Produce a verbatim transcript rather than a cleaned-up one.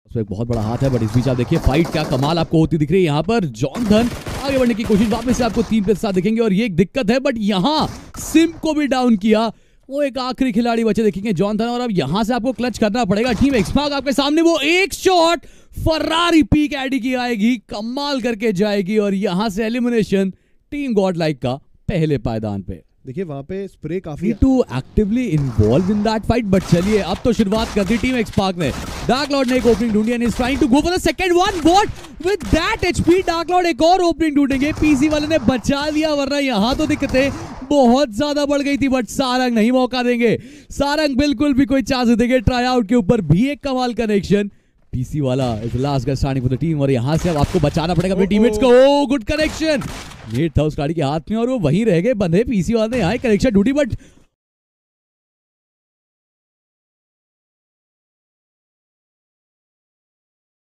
उसमें एक बहुत बड़ा हाथ है, बट इस बीच आप देखिए फाइट क्या कमाल आपको होती दिख रही है। यहाँ पर जॉनथन आगे बढ़ने की कोशिश, वापस से आपको तीन पे साथ दिखेंगे और ये एक दिक्कत है, बट यहाँ सिम को भी डाउन किया। वो एक आखिरी खिलाड़ी बचे देखेंगे जॉनथन, और अब यहां से आपको क्लच करना पड़ेगा। टीम एक्सपार्क आपके सामने, वो एक शॉट फरारी पीक एडी की आएगी, कमाल करके जाएगी और यहां से एलिमिनेशन टीम गॉड लाइक का पहले पायदान पे। देखिए वहां पे स्प्रे काफी too actively involved in that fight, but चलिए अब तो शुरुआत कर दी टीम एक्सपार्क ने। डार्क लॉर्ड ने एक ओपनिंग ढूंढी and is trying to go for the second one. What with that HP, dark lord एक और ओपनिंग ढूंढेंगे। पीसी वाले ने बचा लिया, वरना यहां तो दिक्कतें बहुत ज्यादा बढ़ गई थी, बट सारंग नहीं मौका देंगे। सारंग बिल्कुल भी कोई चांस देंगे। ट्राई आउट के ऊपर भी एक कमाल कनेक्शन। पीसी वाला is last guy starting for the team, और यहां से अब आपको बचाना पड़ेगा अपने टीममेट्स को। ओ गुड कनेक्शन, नेट था उस गाड़ी के हाथ में और वो वहीं रह गए बंधे। पीसी वाले ने यहाँ कनेक्शन ढूंढी, बट